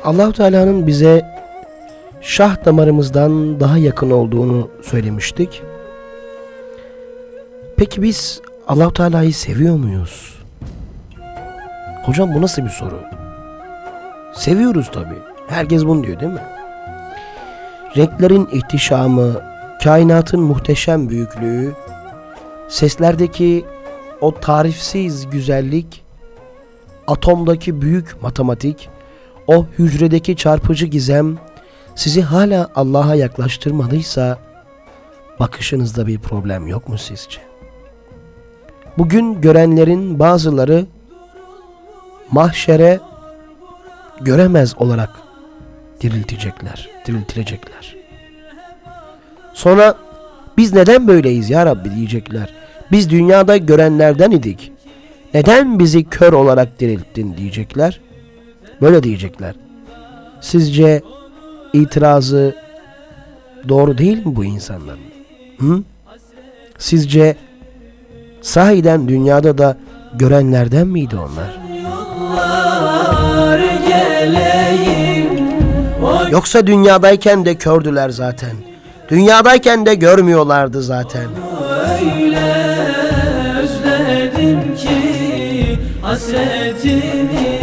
Allah-u Teala'nın bize şah damarımızdan daha yakın olduğunu söylemiştik. Peki biz Allah-u Teala'yı seviyor muyuz? Hocam bu nasıl bir soru? Seviyoruz tabii. Herkes bunu diyor değil mi? Renklerin ihtişamı, kainatın muhteşem büyüklüğü, seslerdeki o tarifsiz güzellik, atomdaki büyük matematik, o hücredeki çarpıcı gizem sizi hala Allah'a yaklaştırmadıysa bakışınızda bir problem yok mu sizce? Bugün görenlerin bazıları mahşere göremez olarak diriltilecekler. Sonra biz neden böyleyiz ya Rabbi diyecekler. Biz dünyada görenlerden idik. Neden bizi kör olarak dirilttin diyecekler. Böyle diyecekler. Sizce itirazı doğru değil mi bu insanların? Sizce sahiden dünyada da görenlerden miydi onlar? Yoksa dünyadayken de kördüler zaten. Dünyadayken de görmüyorlardı zaten. Öyle özledim ki hasretimi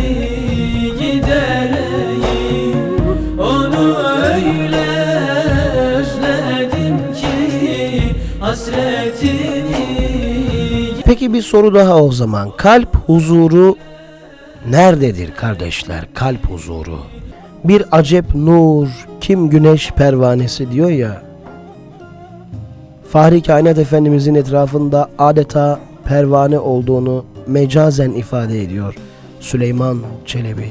gidereyim. Onu öyle özledim ki hasretimi. Peki bir soru daha o zaman. Kalp huzuru nerededir kardeşler? Kalp huzuru. Bir acep nur, kim güneş pervanesi diyor ya. Fahri Kainat Efendimizin etrafında adeta pervane olduğunu mecazen ifade ediyor Süleyman Çelebi.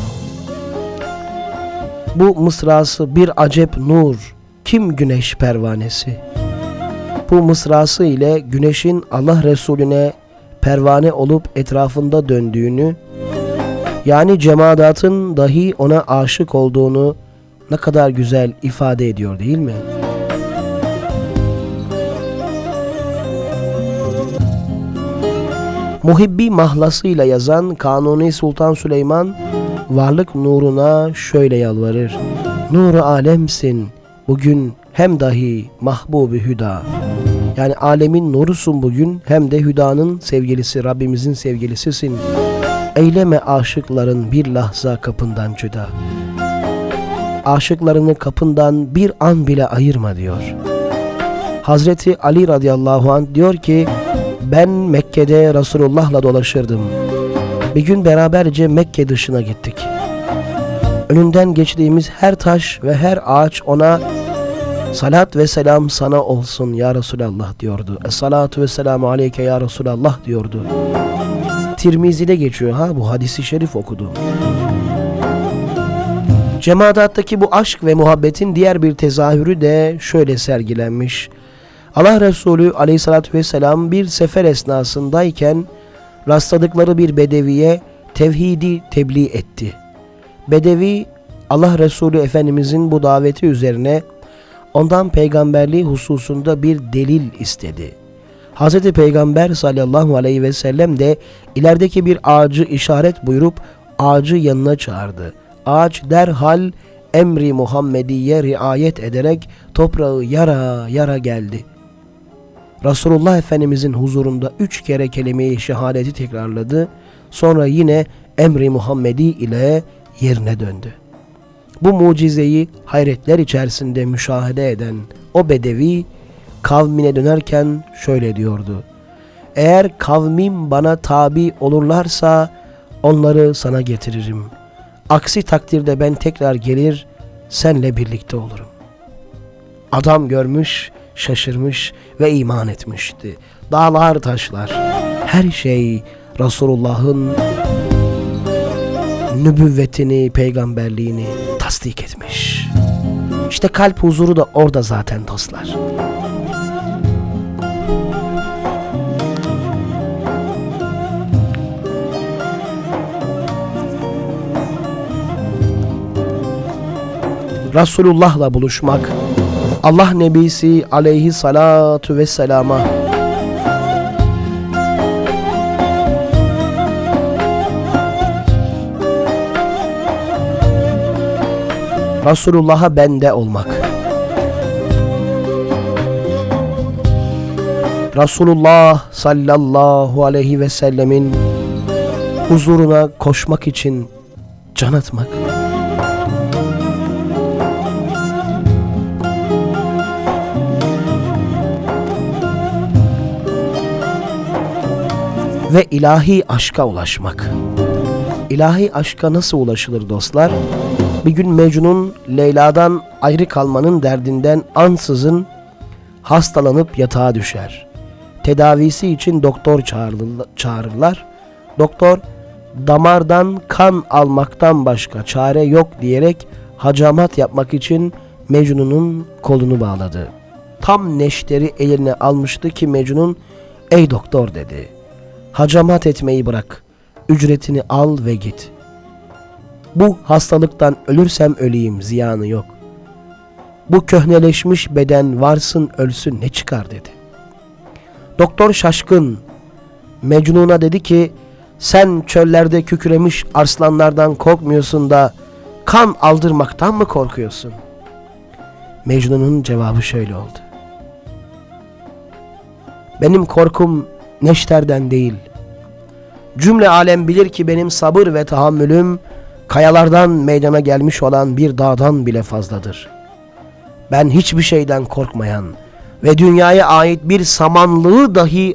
Bu mısrası bir acep nur, kim güneş pervanesi. Bu mısrası ile güneşin Allah Resulüne pervane olup etrafında döndüğünü, yani cemaatın dahi ona aşık olduğunu ne kadar güzel ifade ediyor değil mi? Muhibbi mahlasıyla yazan Kanuni Sultan Süleyman varlık nuruna şöyle yalvarır. Nur-u alemsin bugün hem dahi mahbub-i hüda. Yani alemin nurusun bugün hem de hüdanın sevgilisi, Rabbimizin sevgilisisin. Eyleme aşıkların bir lahza kapından cüda. Aşıklarını kapından bir an bile ayırma diyor. Hazreti Ali radıyallahu anh diyor ki, ben Mekke'de Resulullah'la dolaşırdım. Bir gün beraberce Mekke dışına gittik. Önünden geçtiğimiz her taş ve her ağaç ona salat ve selam sana olsun ya Resulallah diyordu. Es-salatu ve selamu aleyke ya Resulallah diyordu. Tirmizi'de geçiyor bu hadisi şerif okudu. Cemaatattaki bu aşk ve muhabbetin diğer bir tezahürü de şöyle sergilenmiş. Allah Resulü aleyhissalatü vesselam bir sefer esnasındayken rastladıkları bir bedeviye tevhidi tebliğ etti. Bedevi Allah Resulü Efendimizin bu daveti üzerine ondan peygamberliği hususunda bir delil istedi. Hazreti Peygamber sallallahu aleyhi ve sellem de ilerideki bir ağacı işaret buyurup ağacı yanına çağırdı. Ağaç derhal emri Muhammediye riayet ederek toprağı yara yara geldi. Resulullah Efendimizin huzurunda 3 kere kelime-i şehadeti tekrarladı. Sonra yine emri Muhammedi ile yerine döndü. Bu mucizeyi hayretler içerisinde müşahede eden o bedevi kavmine dönerken şöyle diyordu. Eğer kavmim bana tabi olurlarsa onları sana getiririm. Aksi takdirde ben tekrar gelir senle birlikte olurum. Adam görmüş, şaşırmış ve iman etmişti. Dağlar, taşlar, her şey Resulullah'ın nübüvvetini, peygamberliğini tasdik etmiş. İşte kalp huzuru da orada zaten dostlar. Resulullah'la buluşmak, Allah Nebisi aleyhissalatu vesselama Resulullah'a bende olmak. Resulullah sallallahu aleyhi ve sellemin huzuruna koşmak için can atmak. Ve ilahi aşka ulaşmak. İlahi aşka nasıl ulaşılır dostlar? Bir gün Mecnun Leyla'dan ayrı kalmanın derdinden ansızın hastalanıp yatağa düşer. Tedavisi için doktor çağırırlar. Doktor damardan kan almaktan başka çare yok diyerek hacamat yapmak için Mecnun'un kolunu bağladı. Tam neşteri eline almıştı ki Mecnun "Ey doktor" dedi, "hacamat etmeyi bırak, ücretini al ve git. Bu hastalıktan ölürsem öleyim, ziyanı yok. Bu köhneleşmiş beden varsın ölsün ne çıkar" dedi. Doktor şaşkın. Mecnun'a dedi ki, "Sen çöllerde kükremiş arslanlardan korkmuyorsun da kan aldırmaktan mı korkuyorsun?" Mecnun'un cevabı şöyle oldu: "Benim korkum neşterden değil. Cümle alem bilir ki benim sabır ve tahammülüm kayalardan meydana gelmiş olan bir dağdan bile fazladır. Ben hiçbir şeyden korkmayan ve dünyaya ait bir samanlığı dahi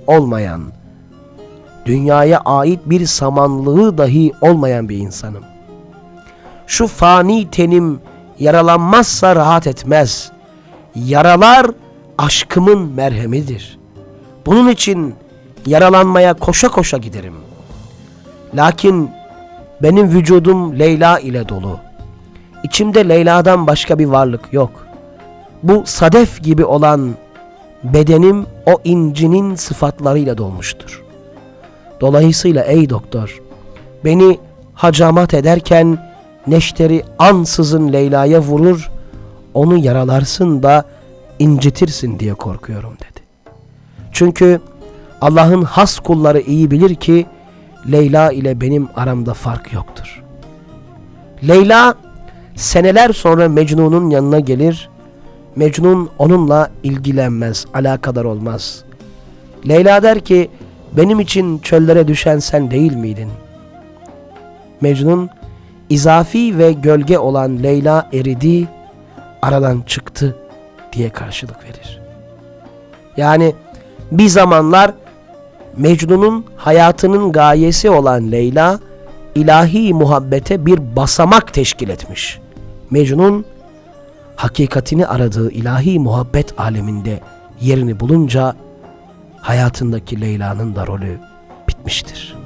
olmayan bir insanım. Şu fani tenim yaralanmazsa rahat etmez. Yaralar aşkımın merhemidir. Bunun için yaralanmaya koşa koşa giderim. Lakin benim vücudum Leyla ile dolu. İçimde Leyla'dan başka bir varlık yok. Bu sadef gibi olan bedenim o incinin sıfatlarıyla dolmuştur. Dolayısıyla ey doktor, beni hacamat ederken neşteri ansızın Leyla'ya vurur, onu yaralarsın da incitirsin diye korkuyorum" dedi. Çünkü Allah'ın has kulları iyi bilir ki Leyla ile benim aramda fark yoktur. Leyla seneler sonra Mecnun'un yanına gelir. Mecnun onunla ilgilenmez, alakadar olmaz. Leyla der ki, "Benim için çöllere düşen sen değil miydin?" Mecnun, "İzafi ve gölge olan Leyla eridi, aradan çıktı" diye karşılık verir. Yani bir zamanlar Mecnun'un hayatının gayesi olan Leyla, ilahi muhabbete bir basamak teşkil etmiş. Mecnun, hakikatini aradığı ilahi muhabbet aleminde yerini bulunca, hayatındaki Leyla'nın da rolü bitmiştir.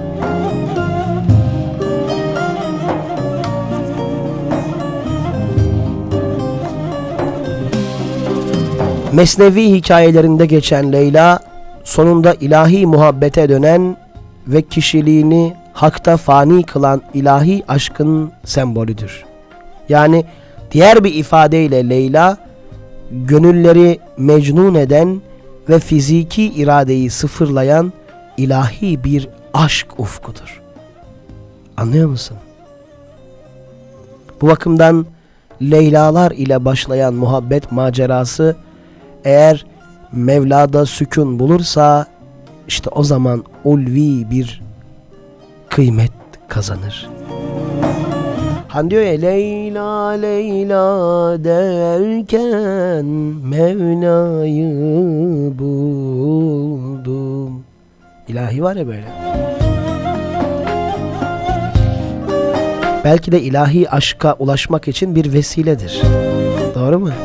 Mesnevi hikayelerinde geçen Leyla, sonunda ilahi muhabbete dönen ve kişiliğini hakta fani kılan ilahi aşkın sembolüdür. Yani diğer bir ifadeyle Leyla, gönülleri mecnun eden ve fiziki iradeyi sıfırlayan ilahi bir aşk ufkudur. Anlıyor musun? Bu bakımdan Leylalar ile başlayan muhabbet macerası eğer Mevla'da sükun bulursa işte o zaman ulvi bir kıymet kazanır. Hani diyor ya, Leyla Leyla derken Mevla'yı buldum. İlahi var ya böyle. Belki de ilahi aşka ulaşmak için bir vesiledir. Doğru mu?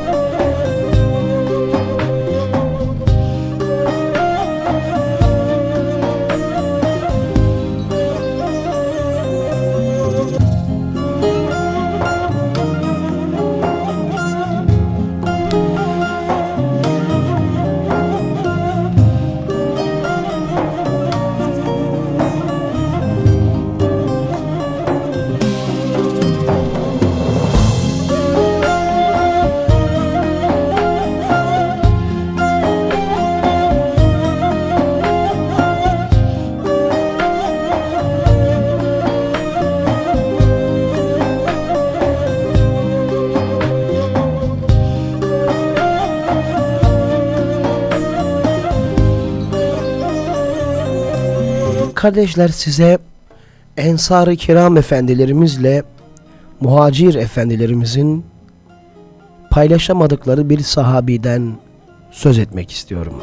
kardeşler, size Ensar-ı Kiram efendilerimizle Muhacir efendilerimizin paylaşamadıkları bir sahabiden söz etmek istiyorum.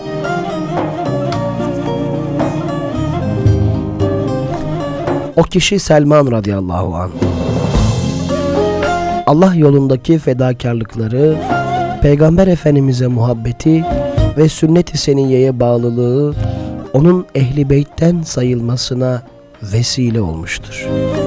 O kişi Selman radıyallahu anh. Allah yolundaki fedakarlıkları, Peygamber Efendimiz'e muhabbeti ve sünnet-i seniyyeye bağlılığı onun ehli beytten sayılmasına vesile olmuştur.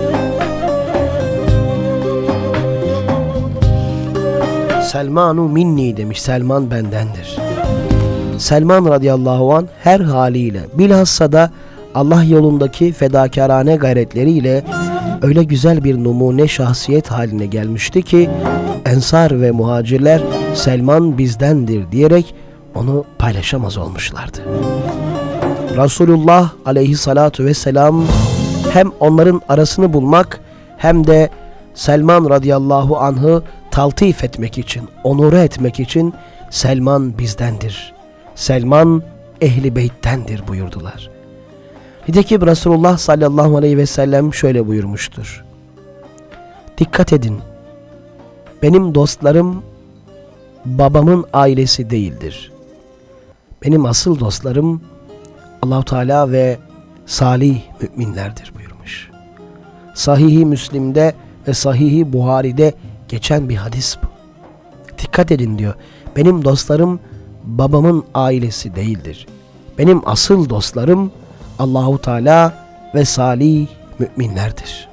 Selmanu minni demiş, Selman bendendir. Selman radıyallahu anh her haliyle, bilhassa da Allah yolundaki fedakarane gayretleriyle öyle güzel bir numune şahsiyet haline gelmişti ki Ensar ve muhacirler Selman bizdendir diyerek onu paylaşamaz olmuşlardı. Resulullah aleyhissalatu vesselam hem onların arasını bulmak hem de Selman radıyallahu anh'ı taltif etmek için, onure etmek için Selman bizdendir, Selman ehli beyttendir buyurdular. Nitekim Resulullah sallallahu aleyhi ve sellem şöyle buyurmuştur: dikkat edin, benim dostlarım babamın ailesi değildir. Benim asıl dostlarım Allah-u Teala ve salih müminlerdir buyurmuş. Sahih-i Müslim'de ve Sahih-i Buhari'de geçen bir hadis bu. Dikkat edin diyor, benim dostlarım babamın ailesi değildir. Benim asıl dostlarım Allah-u Teala ve salih müminlerdir.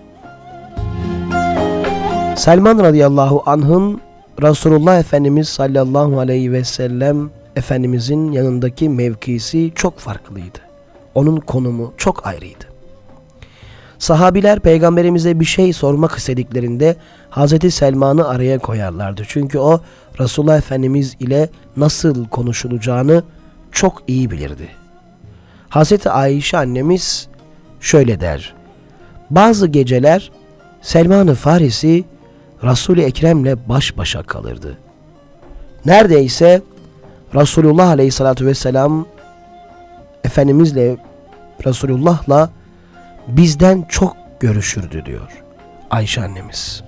Selman radıyallahu anh'ın Resulullah Efendimiz sallallahu aleyhi ve sellem Efendimizin yanındaki mevkisi çok farklıydı. Onun konumu çok ayrıydı. Sahabiler Peygamberimize bir şey sormak istediklerinde Hazreti Selman'ı araya koyarlardı. Çünkü o Resulullah Efendimiz ile nasıl konuşulacağını çok iyi bilirdi. Hazreti Ayşe annemiz şöyle der: bazı geceler Selman-ı Farisi Resul-i Ekrem'le baş başa kalırdı. Neredeyse Resulullah aleyhissalatü vesselam Efendimizle, Resulullah'la bizden çok görüşürdü diyor Ayşe annemiz.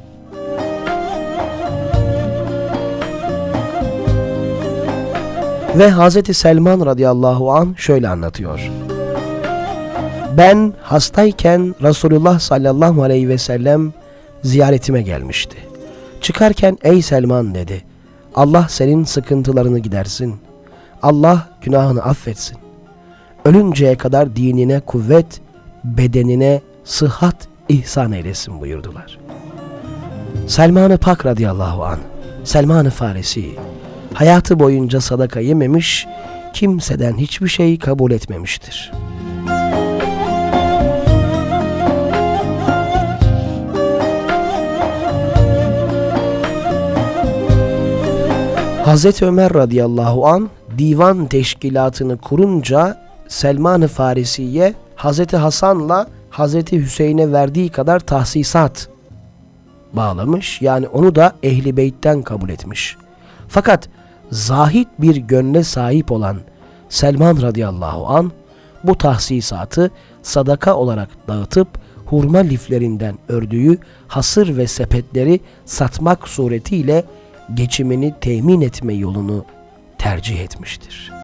Ve Hazreti Selman radıyallahu anh şöyle anlatıyor: ben hastayken Resulullah sallallahu aleyhi ve sellem ziyaretime gelmişti. Çıkarken ey Selman dedi, Allah senin sıkıntılarını gidersin. Allah günahını affetsin. Ölünceye kadar dinine kuvvet, bedenine sıhhat ihsan eylesin buyurdular. Selman-ı Pak radıyallahu anh, Selman-ı Farisi, hayatı boyunca sadaka yememiş, kimseden hiçbir şey kabul etmemiştir. Hazreti Ömer radıyallahu anh divan teşkilatını kurunca Selman-ı Farisi'ye Hazreti Hasan'la Hazreti Hüseyin'e verdiği kadar tahsisat bağlamış. Yani onu da Ehli Beyt'ten kabul etmiş. Fakat zahid bir gönle sahip olan Selman radıyallahu anh bu tahsisatı sadaka olarak dağıtıp hurma liflerinden ördüğü hasır ve sepetleri satmak suretiyle geçimini temin etme yolunu tercih etmiştir.